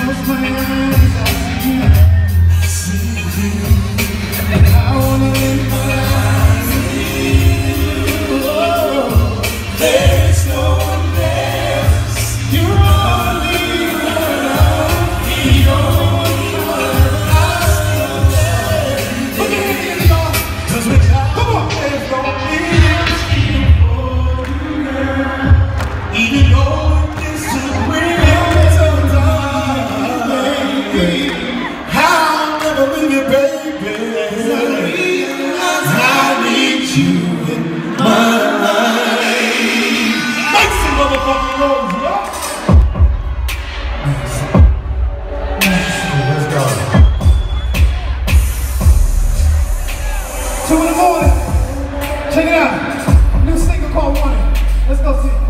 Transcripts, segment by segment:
close my eyes, I see you. I wanna live my life with you. Oh, there's no one else. You're only one. You don't want to. Put your hands in, y'all. 'Cause without, come on, there's no need. Even though it disagrees sometimes, baby, I'll never leave you, baby. I need you in my life. Make some motherfucking noise, y'all. Let's go. 2 in the morning. Check it out. New single called Warning. Let's go see it.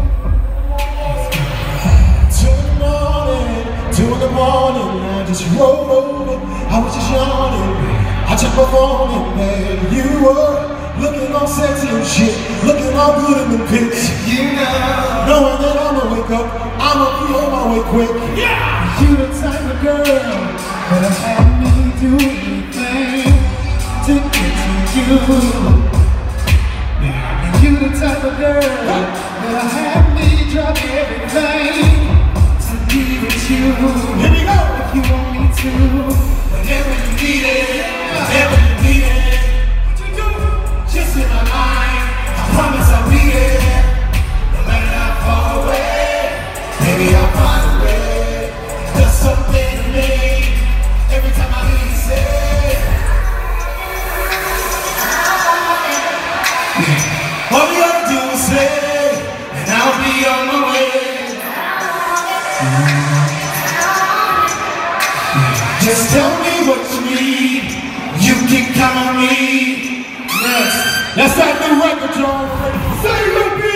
2 in the morning, I just rolled over, I was just yawning. I checked my phone and there you were, looking all sexy and shit, looking all good in the pics. You know, knowing that I'ma wake up, I'ma be on my way quick. Yeah! You the type of girl that'll have me do anything to get to you. And you the type of girl that'll have me drop everything. Give it you. Here we go. If you want me to, whenever you need it, whenever you need it. What you do? Just in my mind, I promise I'll be there. No matter how far away, maybe I'll find a way. There's something to me every time I hear you say. All you gotta do is say, and I'll be on my way. Just tell me what you need, you can count on me. Next, that's that new record, y'all. Say